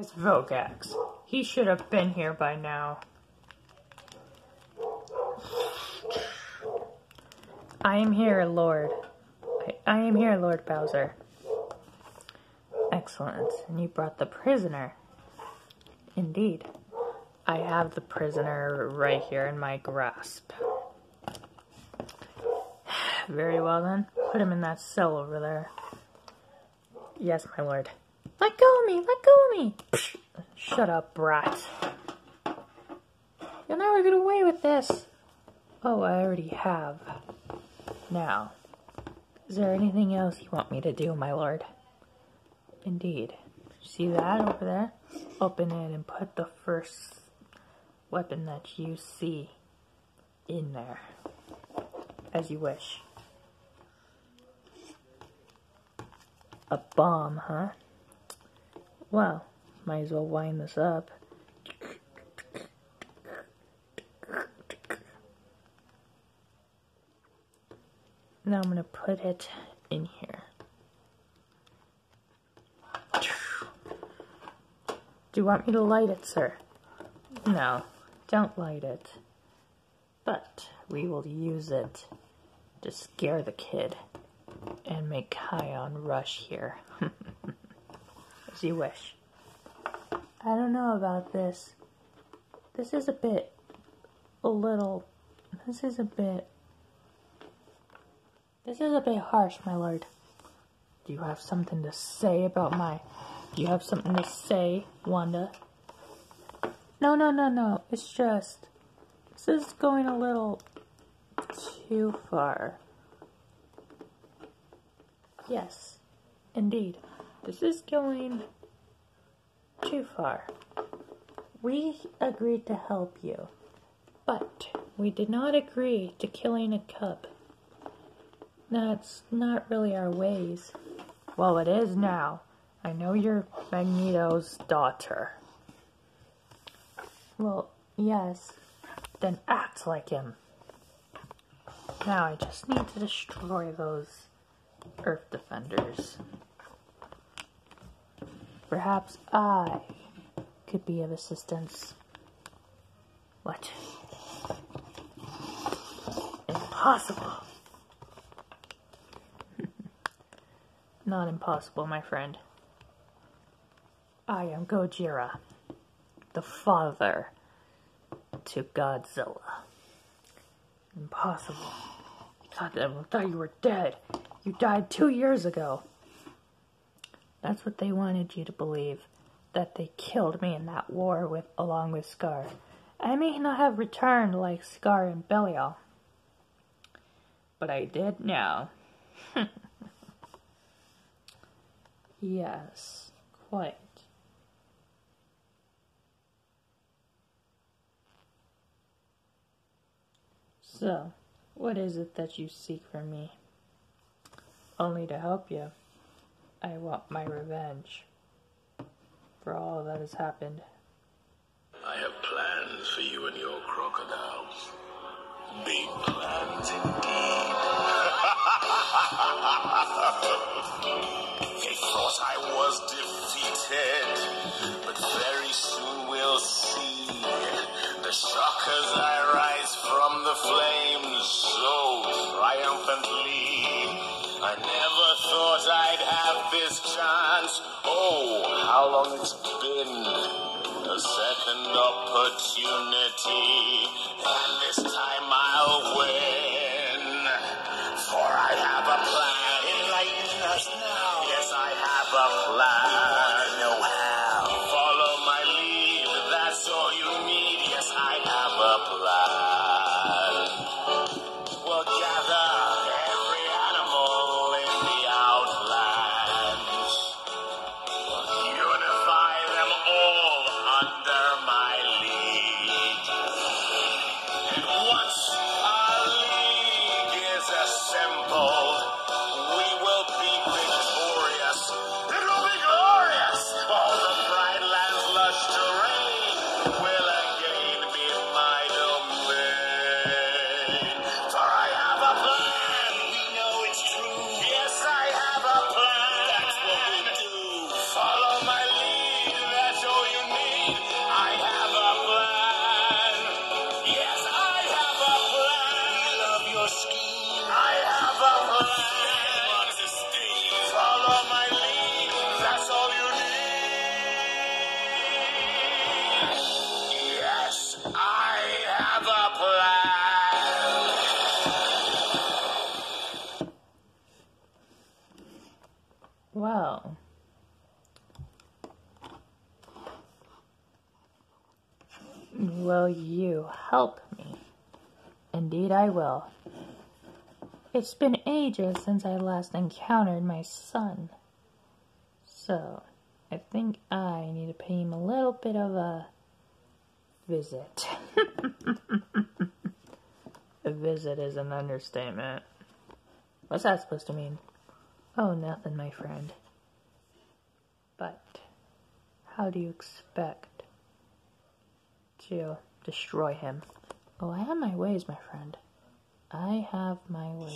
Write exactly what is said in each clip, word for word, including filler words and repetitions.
Where's Vogax? He should have been here by now. I am here, Lord. I, I am here, Lord Bowser. Excellent. And you brought the prisoner. Indeed. I have the prisoner right here in my grasp. Very well then. Put him in that cell over there. Yes, my lord. Let go of me! Let go of me! Psh, shut up, brat. You'll never get away with this. Oh, I already have. Now, is there anything else you want me to do, my lord? Indeed. See that over there? Open it and put the first weapon that you see in there. As you wish. A bomb, huh? Well, might as well wind this up. Now I'm gonna put it in here. Do you want me to light it, sir? No, don't light it. But we will use it to scare the kid and make Kion rush here. As you wish. I don't know about this. This is a bit, a little, this is a bit, this is a bit harsh, my lord. Do you have something to say about my, do you have something to say, Wanda? No, no, no, no, it's just, this is going a little too far. Yes, indeed. This is going too far. We agreed to help you, but we did not agree to killing a cub. That's not really our ways. Well, it is now. I know you're Magneto's daughter. Well, yes. Then act like him. Now I just need to destroy those Earth defenders. Perhaps I could be of assistance. What? Impossible. Not impossible, my friend. I am Gojira, the father to Godzilla. Impossible. I thought, I thought you were dead. You died two years ago. That's what they wanted you to believe. That they killed me in that war with, along with Scar. I may not have returned like Scar and Belial. But I did now. Yes, quite. So, what is it that you seek from me? Only to help you. I want my revenge for all that has happened. I have plans for you and your crocodiles. Big plans indeed. They thought I was defeated, but very soon we'll see. The shock as I rise from the flames so triumphantly. I never thought I'd have this chance. Oh, how long it's been. A second opportunity. And this time I'll win. For I have a plan. Enlighten us now. Yes, I have a plan. Know how. Follow my lead. That's all you need. Yes, I have a plan. We'll gather every animal in the outlands. We'll unify them all under my lead. And once our league is assembled, Will you help me? Indeed I will. It's been ages since I last encountered my son. So, I think I need to pay him a little bit of a visit. A visit is an understatement. What's that supposed to mean? Oh, nothing, my friend. But, how do you expect to destroy him? Oh, I have my ways, my friend. I have my ways.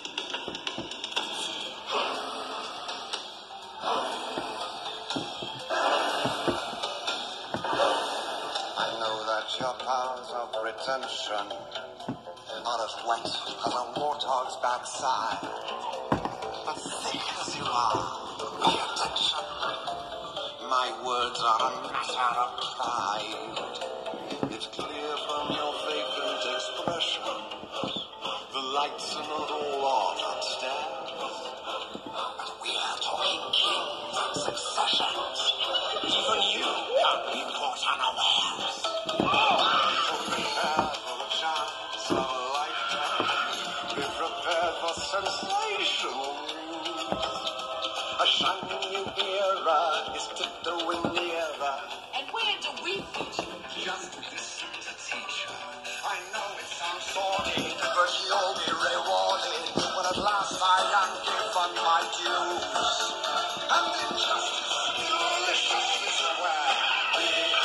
I know that your powers of retention are as wet as a warthog's backside. But thick as you are, pay attention. My words are a matter of pride. It's clear from your vacant expression, the lights are not all on upstairs. But we are talking kings and successions. Even you can't be caught unawares. Prepare for the chance of a lifetime. Be prepared for sensational news. A shining new era is tiptoeing nearer. And where do we feature? Just listen to teacher. I know it sounds sordid, but you'll be rewarded when at last I am given my dues. And injustice, deliciously square. Be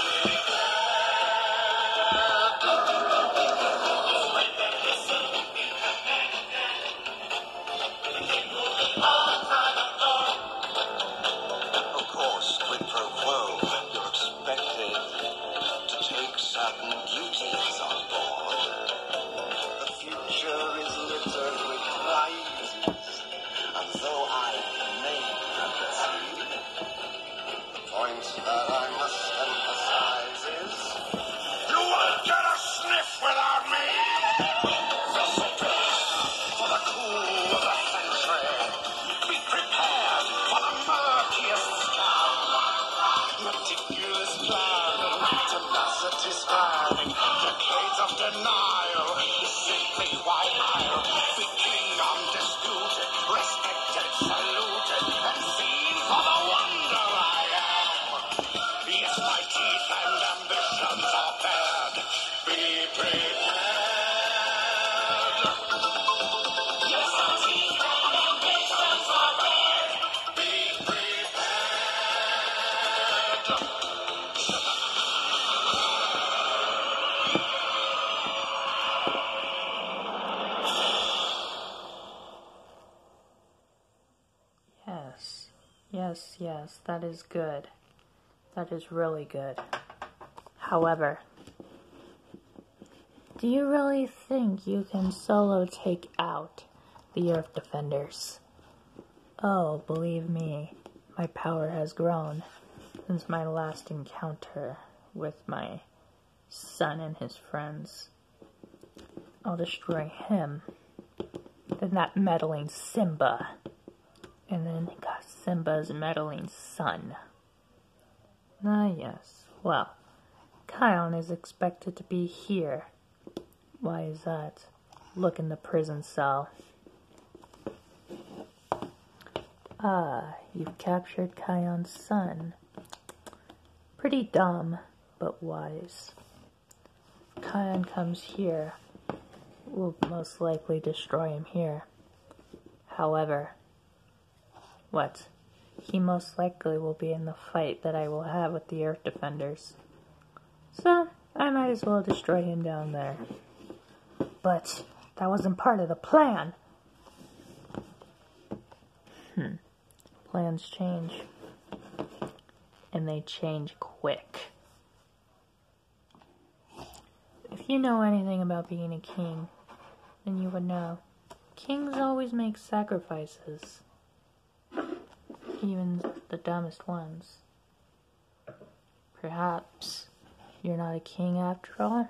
Of course, quid pro quo, you're expected to take certain duties on board. The future is littered with prizes, and though I may have deceived, the point that I must emphasize is, you won't get a sniff without me! For the cool of the century, be prepared for the murkiest scum. Meticulous planning, tenacity spanning, decades of denial is simply why I'll be king undisputed, respected, saluted, and seen for the wonder I am. Yes, my teeth and ambitions are bared. Be prepared. Yes, my teeth and ambitions are bared. Be prepared. Yes, yes, yes, that is good. That is really good. However, do you really think you can solo take out the Earth Defenders? Oh, believe me, my power has grown since my last encounter with my son and his friends. I'll destroy him, then that meddling Simba, and then got Simba's meddling son. Ah, yes. Well, Kion is expected to be here. Why is that? Look in the prison cell. Ah, you've captured Kion's son. Pretty dumb, but wise. Kion comes here. We'll most likely destroy him here. However, what? He most likely will be in the fight that I will have with the Earth Defenders. So, I might as well destroy him down there. But, that wasn't part of the plan. Hmm. Plans change. And they change quick. If you know anything about being a king, then you would know. Kings always make sacrifices. Even the dumbest ones. Perhaps you're not a king after all?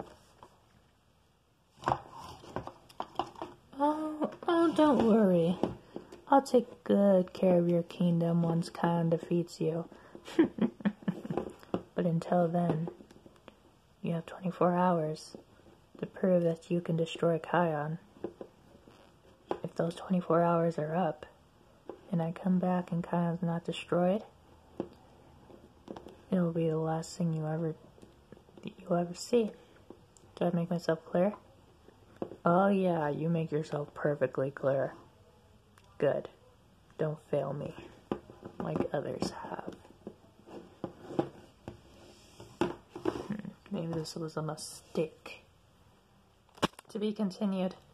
Oh, oh, don't worry. I'll take good care of your kingdom once Kion defeats you. But until then, You have twenty-four hours to prove that you can destroy Kion. If those twenty-four hours are up, and I come back and Kion's not destroyed, it'll be the last thing you ever you'll ever see. Do I make myself clear? Oh yeah, you make yourself perfectly clear. Good. Don't fail me, like others have. Hmm, maybe this was a mistake. To be continued.